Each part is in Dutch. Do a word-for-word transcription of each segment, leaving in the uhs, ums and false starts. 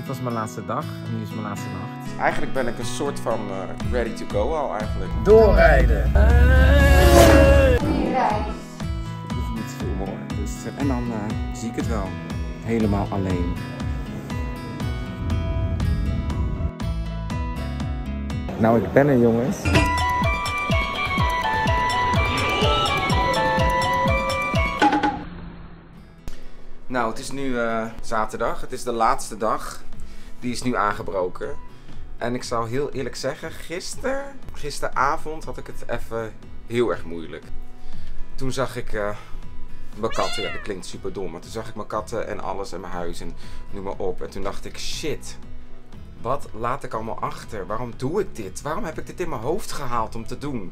dit was mijn laatste dag en nu is mijn laatste nacht. Eigenlijk ben ik een soort van uh, ready to go al eigenlijk. Doorrijden! Hey. Ik hoef niet veel hoor. Dus, en dan uh, zie ik het wel. Helemaal alleen. Nou, ik ben er jongens. Nou, het is nu uh, zaterdag. Het is de laatste dag. Die is nu aangebroken. En ik zal heel eerlijk zeggen, gisteren, gisteravond had ik het even heel erg moeilijk. Toen zag ik uh, mijn katten, ja dat klinkt super dom, maar toen zag ik mijn katten en alles en mijn huis en noem maar op. En toen dacht ik, shit, wat laat ik allemaal achter? Waarom doe ik dit? Waarom heb ik dit in mijn hoofd gehaald om te doen?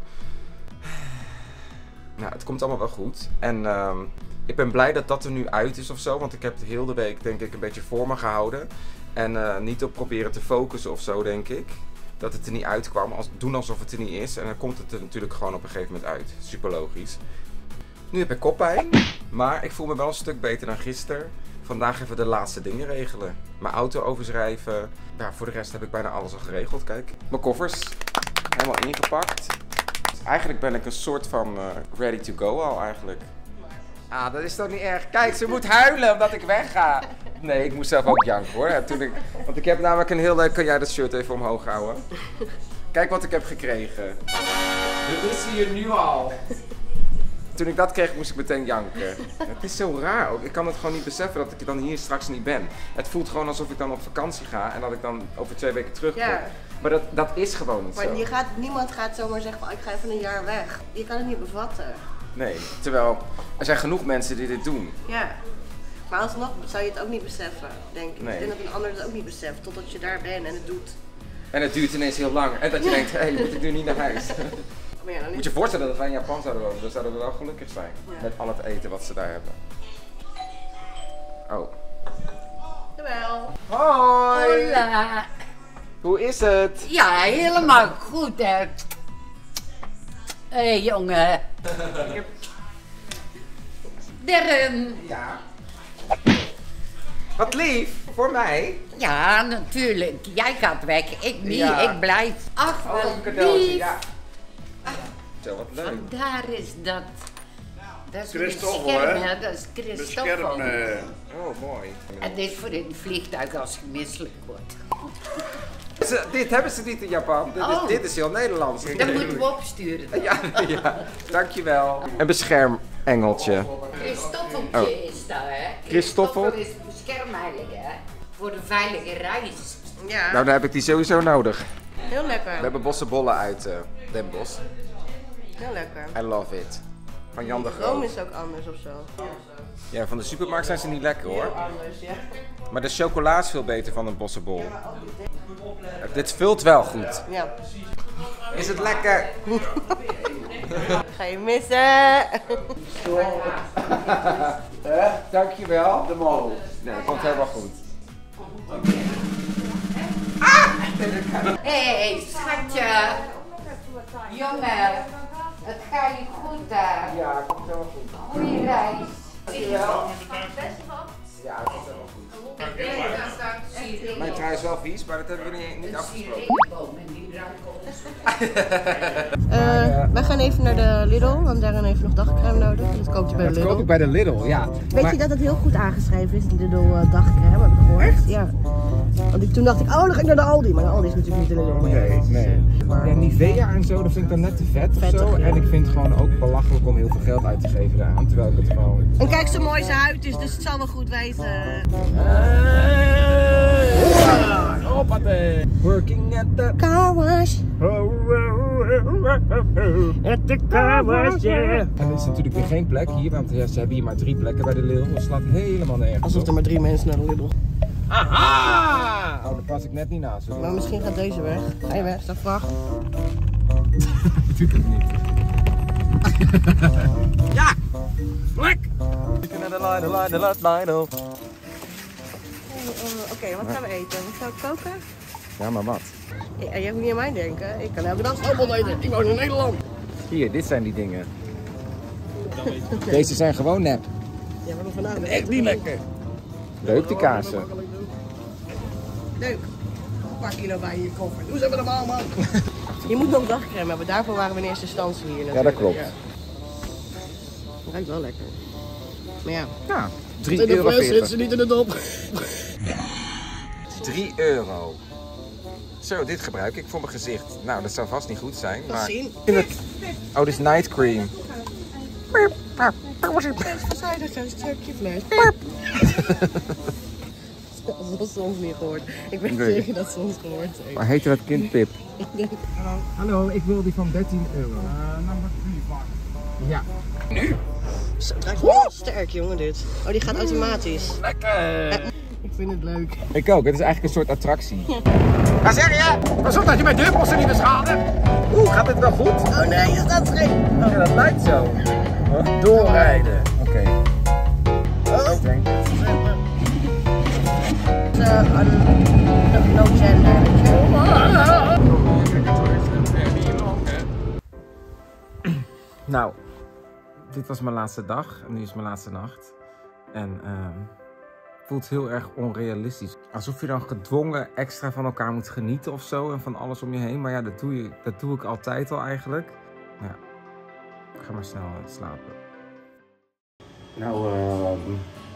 Nou, het komt allemaal wel goed. En uh, ik ben blij dat dat er nu uit is of zo, want ik heb de hele week denk ik een beetje voor me gehouden. En uh, niet op proberen te focussen of zo, denk ik. Dat het er niet uitkwam. Als, doen alsof het er niet is. En dan komt het er natuurlijk gewoon op een gegeven moment uit. Super logisch. Nu heb ik koppijn. Maar ik voel me wel een stuk beter dan gisteren. Vandaag even de laatste dingen regelen. Mijn auto overschrijven. Ja, voor de rest heb ik bijna alles al geregeld. Kijk. Mijn koffers. Helemaal ingepakt. Dus eigenlijk ben ik een soort van uh, ready to go al eigenlijk. Ah, dat is toch niet erg. Kijk, ze moet huilen omdat ik wegga. Nee, ik moest zelf ook janken hoor. Toen ik, want ik heb namelijk een heel leuk... Kan jij dat shirt even omhoog houden? Kijk wat ik heb gekregen. Dit is hier nu al. Toen ik dat kreeg moest ik meteen janken. Het is zo raar ook. Ik kan het gewoon niet beseffen dat ik dan hier straks niet ben. Het voelt gewoon alsof ik dan op vakantie ga en dat ik dan over twee weken terugkom. Ja. Maar dat, dat is gewoon niet maar zo. Je gaat, niemand gaat zomaar zeggen, oh, ik ga even een jaar weg. Je kan het niet bevatten. Nee, terwijl er zijn genoeg mensen die dit doen. Ja. Maar alsnog zou je het ook niet beseffen, denk ik. Nee. Ik denk dat een ander het ook niet beseft, totdat je daar bent en het doet. En het duurt ineens heel lang. En dat je ja. denkt, hé, hey, moet ik nu niet naar huis? Maar ja, dan moet je je voorstellen dat wij in Japan zouden wonen, dan zouden we wel gelukkig zijn. Ja. Met al het eten wat ze daar hebben. Oh. Jawel. Hoi! Hola. Hoe is het? Ja, helemaal goed hè. Hé hey, jongen. Darren. Ja. Wat lief, voor mij. Ja, natuurlijk. Jij gaat weg, ik niet, ja. ik blijf. Ach, oh, wat een cadeautje, lief. ja. Zo, wat leuk. Vandaar is dat. Dat is Christoffel, hè? Dat is Christoffel. Oh, mooi. En dit is voor in het vliegtuig als je misselijk wordt. Ze, dit hebben ze niet in Japan. Dit, oh. is, dit is heel Nederlands. Dat moeten we opsturen. Ja, ja, dankjewel. Een beschermengeltje. Christoffeltje oh. is dat, hè? Christoffel is beschermheilig, hè? Voor de veilige reis. Ja. Nou, dan heb ik die sowieso nodig. Heel lekker. We hebben bossenbollen uit uh, Den Bosch. Heel lekker. I love it. Van Jan de Groot. De room is ook anders of zo. Ja, van de supermarkt zijn ze niet lekker hoor. Heel anders, ja. Maar de chocola is veel beter van een bossenbol. Dit vult wel goed. Ja. Is het lekker? Ga je missen? uh, dankjewel. De mol. Nee, dat komt helemaal goed. Ah! Hé, hey, schatje. Jongen, het gaat je goed daar. Ja, het komt helemaal goed. Goeie reis. Dankjewel. Ja, het komt helemaal goed. Mijn trui is wel vies, maar dat hebben we niet, niet afgesproken. uh, wij gaan even naar de Lidl, want Darren heeft nog dagcrème nodig. Dat koopt hij bij de Lidl. Dat koop ik bij de Lidl, ja. Weet maar... je dat het heel goed aangeschreven is, die Lidl uh, dagcrème, heb ik gehoord. Echt? Ja. Want ik, toen dacht ik, oh dan ga ik naar de Aldi. Maar de Aldi is natuurlijk niet de Lidl. Nee, nee. Maar ja, Nivea en zo, dat vind ik dan net te vet Vettig, of zo. Ja. En ik vind het gewoon ook belachelijk om heel veel geld uit te geven daaraan, terwijl ik het gewoon... En kijk zo mooi zijn huid is, dus het zal wel goed wezen. Hoppatee! Working at the car wash. At the car wash, yeah. En er is natuurlijk weer geen plek hier, want ja, ze hebben hier maar drie plekken bij de Lidl. Dat slaat helemaal nergens Alsof er maar drie mensen naar de Lidl. Aha! Oh, daar pas ik net niet naast. Maar misschien gaat deze weg. Ga je weg, sta vast. Natuurlijk niet. Ja! Lek! Oké, okay, wat gaan we eten? Wat zou ik koken? Ja, maar wat? Ja, jij moet niet aan mij denken. Ik kan elke dag stoppel eten. Ik woon in Nederland. Hier, dit zijn die dingen. Deze zijn gewoon nep. Ja, maar vanavond echt niet lekker. Leuk die kaarsen. Leuk. Een paar kilo bij in je koffer. Doe ze even normaal, man. Je moet nog dagcrème hebben. Daarvoor waren we in eerste instantie hier natuurlijk. Ja, dat klopt. Ja. Het ruikt wel lekker. Maar ja. Ja, drie In de euro. fles zit ze niet in de dop. drie euro. Zo, dit gebruik ik voor mijn gezicht. Nou, dat zou vast niet goed zijn, Dat maar... zien. Ik vind het... Oh, dit is night cream. Verzijdig een stukje vlees. Dat is ons niet gehoord. Ik weet Nee. zeker dat ze ons gehoord heeft. Maar heette dat kind Pip? Hallo. Hallo, ik wil die van dertien euro. Uh, nummer drie, wacht. Ja. Zo, het ruikt wel sterk, jongen, dit. Oh, die gaat automatisch. Lekker! Ik vind het leuk. Ik ook, het is eigenlijk een soort attractie. Wat zeg je? Pas op dat je mijn deurposten niet beschadigt. Oeh, gaat dit wel goed? Oh nee, is dat schrik? Ja, dat lijkt zo. Doorrijden. Oké. Okay. Oh. Uh, no, no gender. Nou, dit was mijn laatste dag en nu is mijn laatste nacht. En ehm voelt heel erg onrealistisch. Alsof je dan gedwongen extra van elkaar moet genieten of zo en van alles om je heen. Maar ja, dat doe, je, dat doe ik altijd al eigenlijk. Ja, ga maar snel slapen. Nou, uh,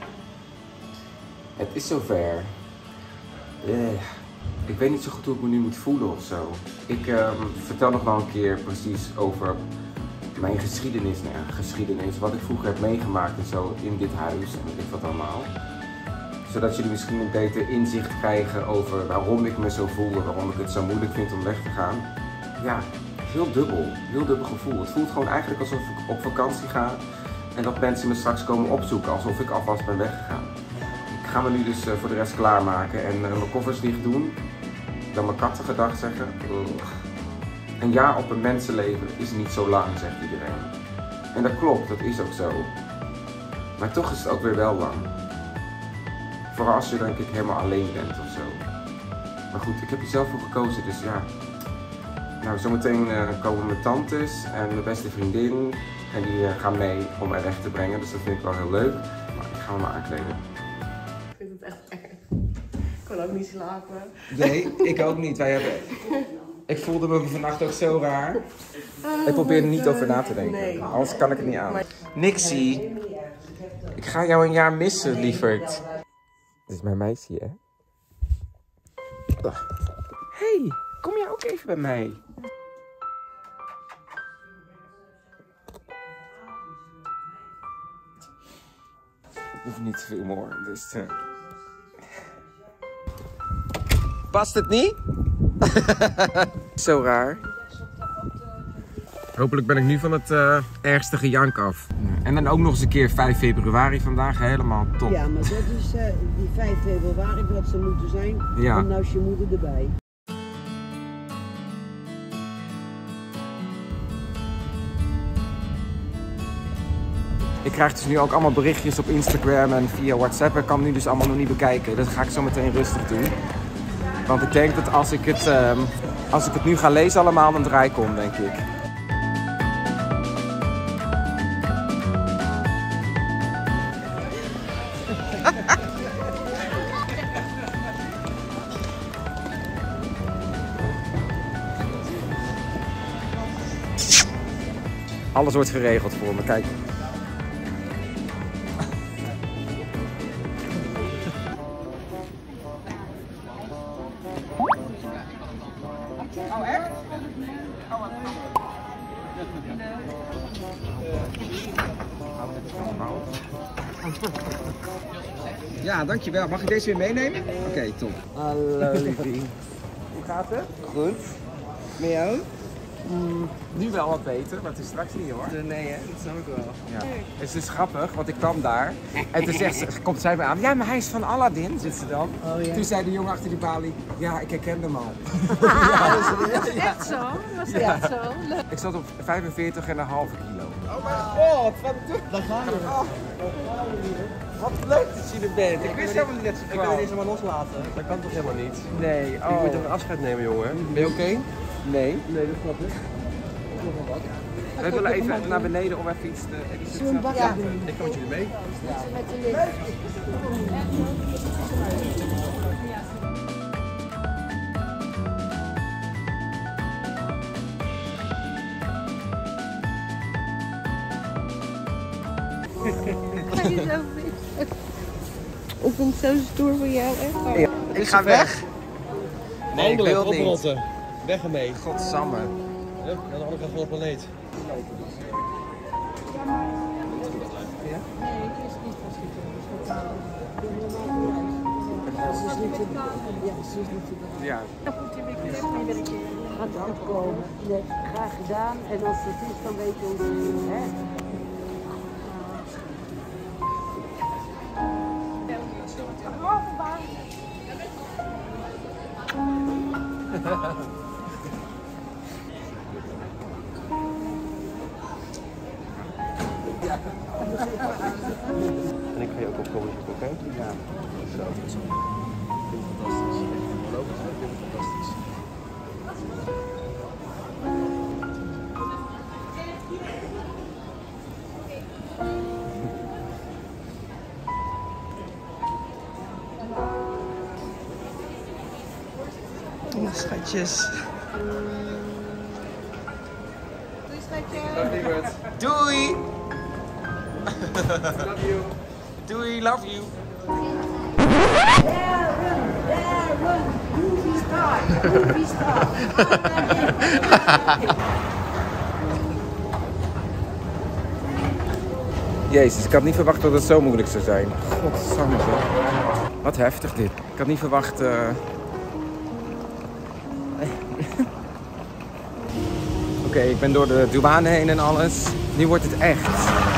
het is zover. Uh, ik weet niet zo goed hoe ik me nu moet voelen of zo. Ik uh, vertel nog wel een keer precies over mijn geschiedenis, nou ja, geschiedenis, wat ik vroeger heb meegemaakt en zo in dit huis en weet ik wat allemaal. Zodat jullie misschien een beter inzicht krijgen over waarom ik me zo voel en waarom ik het zo moeilijk vind om weg te gaan. Ja, heel dubbel, heel dubbel gevoel. Het voelt gewoon eigenlijk alsof ik op vakantie ga en dat mensen me straks komen opzoeken, alsof ik alvast ben weggegaan. Ik ga me nu dus uh, voor de rest klaarmaken en uh, mijn koffers dicht doen. Dan mijn katten gedag zeggen. Ugh. Een jaar op een mensenleven is niet zo lang, zegt iedereen. En dat klopt, dat is ook zo. Maar toch is het ook weer wel lang. Vooral als je denk ik helemaal alleen bent of zo. Maar goed, ik heb er zelf voor gekozen, dus ja. Nou, zometeen uh, komen mijn tantes en mijn beste vriendin. En die uh, gaan mee om mij weg te brengen, dus dat vind ik wel heel leuk. Maar ik ga me maar aankleden. Ik vind het echt erg. Ik kon ook niet slapen. Nee, ik ook niet. Wij hebben... Ik voelde me vannacht ook zo raar. Ik probeer er niet over na te denken. Nee. Anders kan ik het niet aan. Nixie, ik ga jou een jaar missen, lieverd. Dit is mijn meisje, hè? Hey, kom jij ook even bij mij? Ik hoef niet te veel hoor, dus... Uh... Past het niet? Zo raar. Hopelijk ben ik nu van het uh, ergste gejank af. En dan ook nog eens een keer vijf februari vandaag, helemaal top. Ja, maar dat is uh, die vijf februari wat ze moeten zijn. Ja. En nou is je moeder erbij. Ik krijg dus nu ook allemaal berichtjes op Instagram en via WhatsApp. Ik kan het nu dus allemaal nog niet bekijken. Dat ga ik zo meteen rustig doen. Want ik denk dat als ik het, uh, als ik het nu ga lezen allemaal, dan draai ik om, denk ik. Alles wordt geregeld voor me, kijk. Oh, echt? Oh, wat ja, dankjewel. Mag ik deze weer meenemen? Oké, okay, top. Hallo, liefie. Hoe gaat het? Goed. Met jou? Mm, nu wel wat beter, maar het is straks niet hoor. Nee, hè? Dat snap ik wel. Ja. Het is dus grappig, want ik kwam daar en toen zegt ze, komt zij bij aan. Ja, maar hij is van Aladdin, zit ze dan. Oh, ja. Toen zei de jongen achter die balie, ja, ik herken hem al. Ja, Was het echt zo? Was het echt zo? Leuk. ik zat op vijfenveertig komma vijf kilo. Oh mijn god, wat doe je? Daar ga je. Oh. Wat leuk dat je er bent. Ik wist helemaal niet dat je kwam. Ik kan deze maar loslaten. Dat kan toch helemaal niet? Nee, oh. Ik moet even afscheid nemen, jongen. Ben je oké? Okay? Nee. Nee, dat snap ik. We willen even naar beneden om even iets te... Iets Zullen we een bak Ja, doen? ik kom met jullie mee. Met de lift. je zo vindt. Ik vind het zo stoer voor jou, echt. Ja, ik ga weg. Nee, ik wil niet. Oprotten. Weg ermee. Godsamme. Hup, naar de andere kant van de planeet. Ja. Gaat goed komen. Nee, graag gedaan. En als het is, dan weet je hoe het is. Hè? En ik ga je ook opkomen, oké? Ja. Zo. Ik vind het fantastisch. Geloof het, ik vind het fantastisch. Oh, schatjes. Doei schatje. Doei! Love you. Doei, love you. Jezus, ik had niet verwacht dat het zo moeilijk zou zijn. Godsamme. Wat heftig dit. Ik had niet verwacht... Uh... Oké, okay, ik ben door de douane heen en alles. Nu wordt het echt.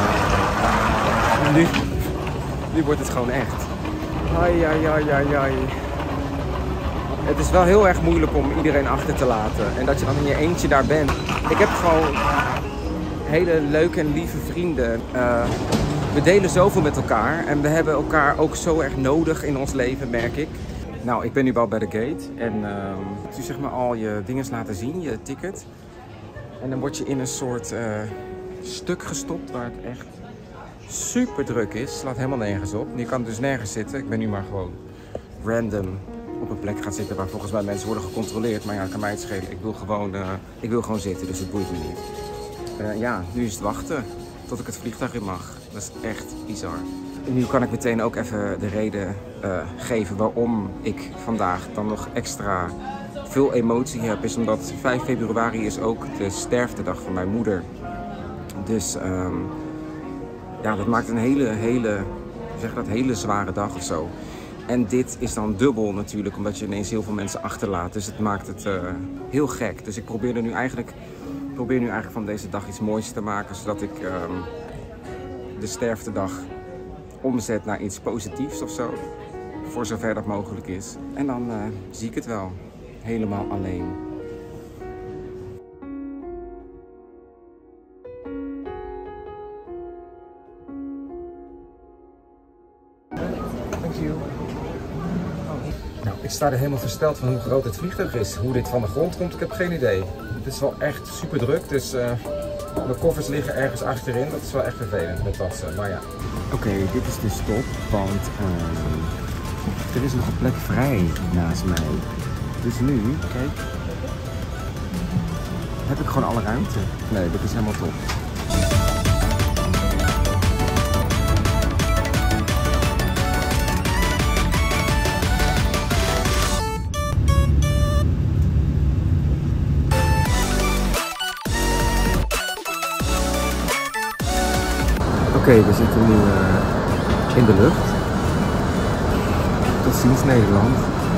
Nu, nu wordt het gewoon echt. Ai, ai, ai, ai, ai. Het is wel heel erg moeilijk om iedereen achter te laten. En dat je dan in je eentje daar bent. Ik heb gewoon hele leuke en lieve vrienden. Uh, we delen zoveel met elkaar. En we hebben elkaar ook zo erg nodig in ons leven, merk ik. Nou, ik ben nu wel bij de gate. En uh, tu zeg maar al je dingen laten zien, je ticket. En dan word je in een soort uh, stuk gestopt waar het echt super druk is. Slaat helemaal nergens op. Je kan dus nergens zitten. Ik ben nu maar gewoon random op een plek gaan zitten waar volgens mij mensen worden gecontroleerd. Maar ja, kan mij het schelen. Ik wil gewoon, uh, ik wil gewoon zitten, dus het boeit me niet. Uh, ja, nu is het wachten tot ik het vliegtuig in mag. Dat is echt bizar. En nu kan ik meteen ook even de reden uh, geven waarom ik vandaag dan nog extra veel emotie heb. Is omdat vijf februari is ook de sterftedag van mijn moeder. Dus um, ja, dat maakt een hele, hele, zeg dat, hele zware dag of zo. En dit is dan dubbel natuurlijk, omdat je ineens heel veel mensen achterlaat. Dus het maakt het uh, heel gek. Dus ik probeer er nu eigenlijk, probeer nu eigenlijk van deze dag iets moois te maken, zodat ik um, de sterftedag omzet naar iets positiefs of zo. Voor zover dat mogelijk is. En dan uh, zie ik het wel. Helemaal alleen. Thank you. Nou, ik sta er helemaal versteld van hoe groot het vliegtuig is. Hoe dit van de grond komt, ik heb geen idee. Het is wel echt super druk, dus uh, mijn koffers liggen ergens achterin. Dat is wel echt vervelend met tassen, maar ja. Oké, okay, dit is de stop, want uh, er is nog een plek vrij naast mij. Dus nu, kijk, heb ik gewoon alle ruimte. Nee, dit is helemaal top. Oké, okay, we zitten nu uh, in de lucht. Tot ziens Nederland.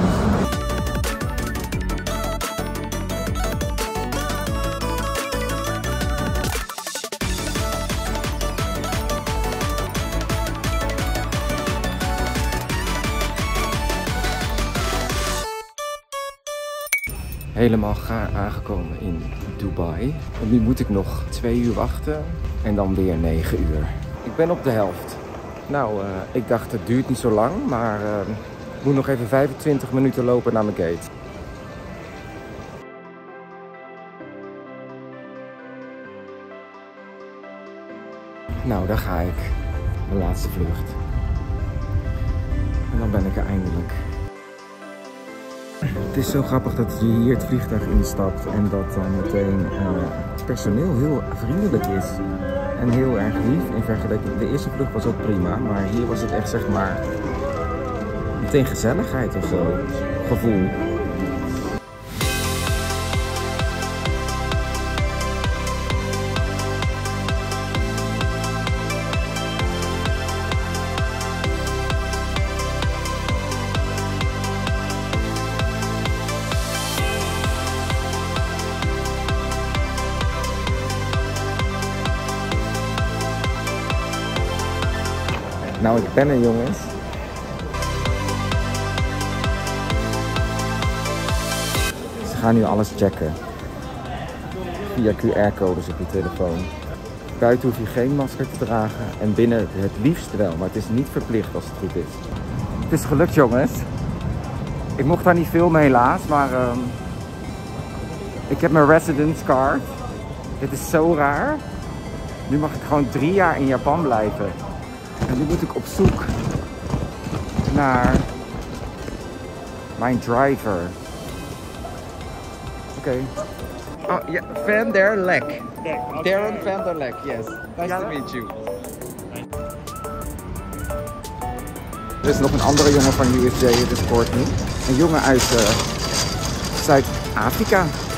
Helemaal gaar aangekomen in Dubai. En nu moet ik nog twee uur wachten en dan weer negen uur. Ik ben op de helft. Nou, uh, ik dacht het duurt niet zo lang, maar uh, ik moet nog even vijfentwintig minuten lopen naar mijn gate. Nou, daar ga ik. De laatste vlucht. En dan ben ik er eindelijk. Het is zo grappig dat je hier het vliegtuig instapt en dat dan meteen uh, het personeel heel vriendelijk is. En heel erg lief in vergelijking. De eerste vlucht was ook prima, maar hier was het echt zeg maar meteen gezelligheid of zo. Gevoel. Nou, ik ben er, jongens. Ze gaan nu alles checken. Via Q R-codes op je telefoon. Buiten hoef je geen masker te dragen. En binnen het liefst wel, maar het is niet verplicht als het goed is. Het is gelukt, jongens. Ik mocht daar niet filmen helaas, maar... Um, ik heb mijn residence card. Dit is zo raar. Nu mag ik gewoon drie jaar in Japan blijven. En nu moet ik op zoek naar mijn driver. Oké. Okay. Oh ja, Van der Lek. Darren Van der Lek, yes. Nice to meet you. Er is nog een andere jongen van U S J, dit is Courtney. Een jongen uit uh, Zuid-Afrika.